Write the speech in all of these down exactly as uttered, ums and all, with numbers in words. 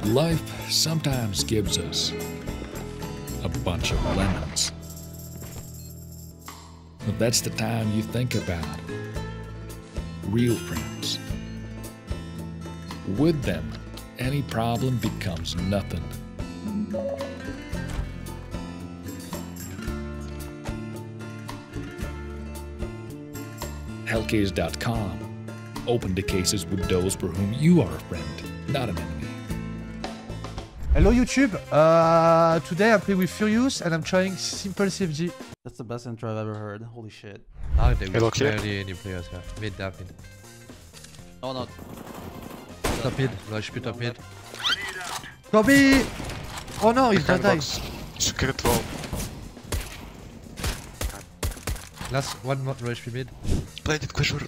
Life sometimes gives us a bunch of lemons. But that's the time you think about real friends. With them, any problem becomes nothing. Hellcase dot com. Open the cases with those for whom you are a friend, not an enemy. Hello YouTube, uh, today I play with Furious and I'm trying simple C F G. That's the best intro I've ever heard. Holy shit. Nowadays, Hello, we barely any players here. Mid, down mid. Oh no. Top mid, rush pit top mid. Kobe! Oh no, he's gonna die. Secret wall. Last one more rush mid. Planted Quashur.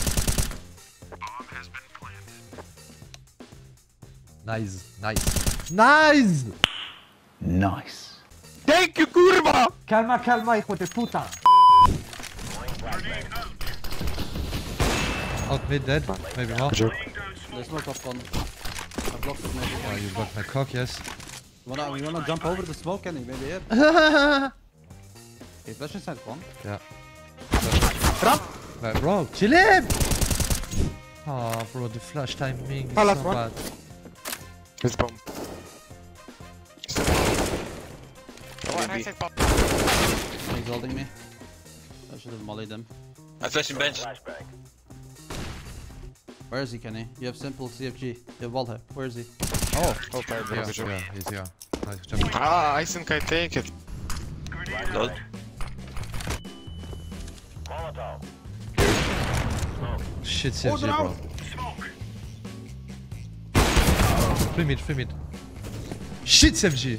Nice, nice. Nice! Nice. Thank you, kurwa! Calma, calma, hijo de puta. Out mid dead, maybe more. Good job. There's no top one. I blocked it maybe. Oh, you blocked my cock, yes. You wanna, you wanna jump over the smoke and maybe hit? Okay, flash inside one. Yeah. Trap! Right, bro. Chill him! Oh, bro, the flash timing is Palace so one. bad. It's bomb. He's holding me. I should have mollied him. I'm flashing bench. Where is he, Kenny? You have simple C F G. You have wall here. Where is he? Oh, okay, bro. Yeah, Good job. yeah, he's here. Nice jump. Ah, I think I take it. Load. Shit C F G, bro. Free mid, free mid. Shit C F G!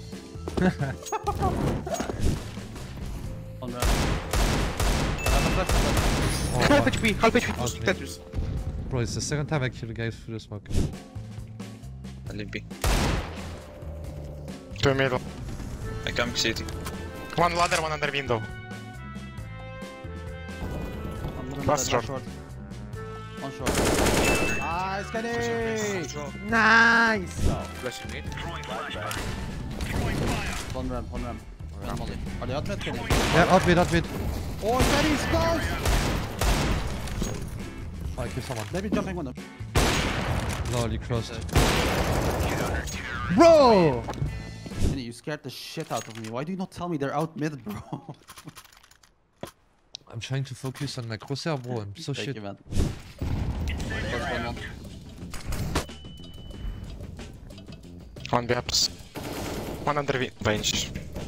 On the... I Half H P, half H P, Okay. Tetris. Bro, it's the second time I kill guys through the smoke. I leave B. Two middle. I come city. One ladder, one under window. I'm gonna Last let that short. One short. Nice, Kenny! Nice! Flashing mid. One ramp, one ramp. One molly. Are they out mid, Kenny? Yeah, out mid, out mid. Oh, Kenny's close! Oh, I killed someone. Maybe jumping window. Lol, you crossed. Bro! Kenny, you scared the shit out of me. Why do you not tell me they're out mid, bro? I'm trying to focus on my crosshair, bro. I'm so Thank shit. you, man. Plus one, one. One gaps. One under wi- bench.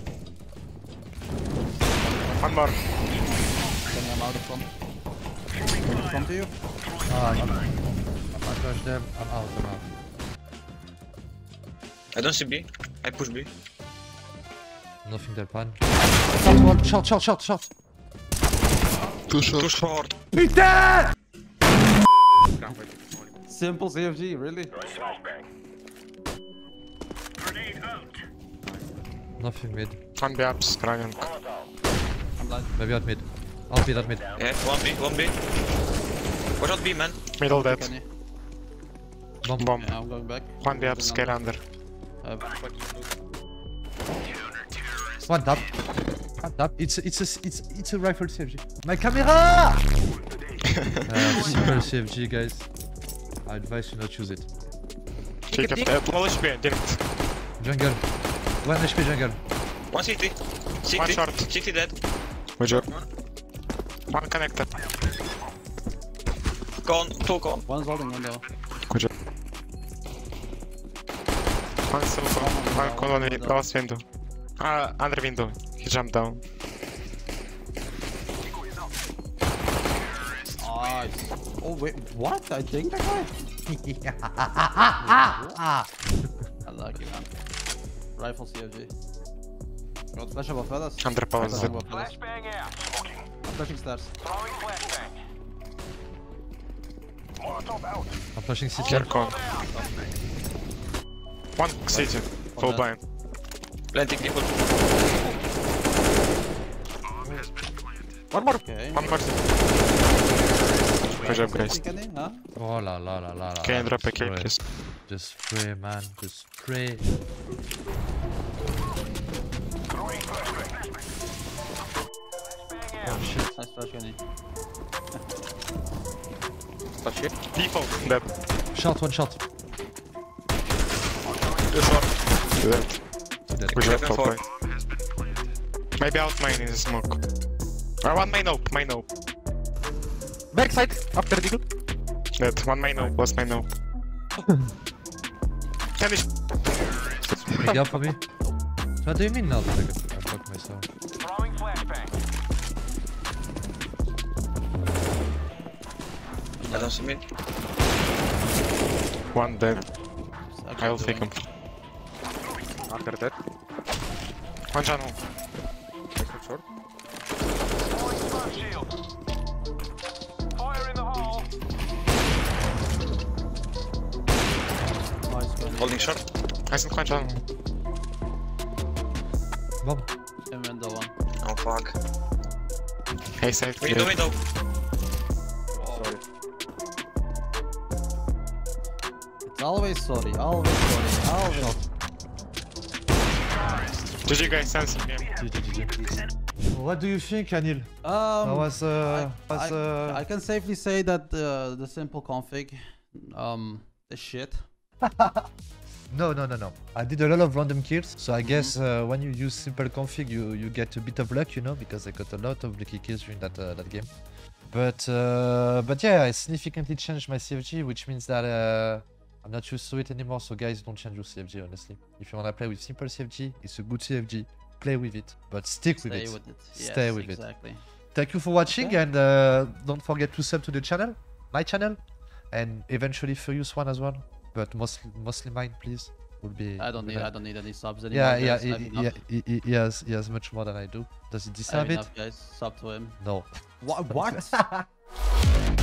One more. Kenny, I'm out of one. Come to you. Ah, I'm, I flash them. I'm out, I'm out. I don't see B. I push B. Nothing that pan. Short one, short, short, short, short. Too short. Too short. Putain! Simple C F G, really? Nothing mid. One gaps, running. I'm blind. Maybe out mid. Out mid, out mid. Yeah, one B, one B. Watch out B, man. Middle dead. Kenny. Bomb. Bomb. Yeah, I'm going back. One gaps, get under. Uh, One tap. One tap. It's a, it's a, it's, it's a rifle C F G. My camera! uh, simple C F G, guys. I advise you not use it. Take it. Uh, low H P, didn't. Jungle. One H P jungle. One city. City. One short. City dead. Good job. One connector. Con, two con. one's holding window. Good job. One still con. One con on the last window. Ah, under window. He jumped down. Nice. Oh wait, what? I think that guy? I like you, man. Rifle C F G. Got flash above feathers. Under power Flash zip. above feathers. I'm flashing stairs. I'm flashing city. Here con. One city. Full that. blind. Planting people. One more. Okay. One more. Good job, guys. Kenny, huh? Oh la la la la la. Can I drop a Sorry. cake, please? Just pray, man. Just pray. Oh shit. Nice flash, Kenny. Flash here. Default. Dead. Shot, one shot. Two short. Dead. Dead. We should Seven top four. right. Maybe out main in the smoke. Or one main ope, main ope. Backside, after deagle. Dead. One main ope, last main ope. Finish. Big up for me. So what do you mean now that I got I blocked myself? I don't see me. One dead. It's I will actually take him. After that. One channel. Backside short. Nice, Kenny. Holding short. I think one channel. Bomb. In window one. Oh fuck. Hey, side. Window, Yeah. window. Sorry. It's always sorry, always sorry, always. G G guys, sense him. G G, G G. What do you think, Anil? Um, I was, uh, I, was, I, uh... I can safely say that uh, the simple config um, is shit. No, no, no, no. I did a lot of random kills, so I guess uh, when you use simple config, you, you get a bit of luck, you know, because I got a lot of lucky kills during that uh, that game. But uh, but yeah, I significantly changed my C F G, which means that uh, I'm not used to it anymore. So guys, don't change your C F G, honestly. If you wanna play with simple C F G, it's a good C F G. Play with it, but stick with Stay it. with it. Stay Yes, with it. exactly. Thank you for watching, Okay. and uh, don't forget to sub to the channel, my channel, and eventually Furious one as well. But mostly mostly mine, please. Would be. I don't would be need. nice. I don't need any subs anymore. Yeah, yeah, guys. I he, have he, enough. yeah, he, he, he has he has much more than I do. Does he I have deserve it? enough, guys. Sub to him. No. What? What?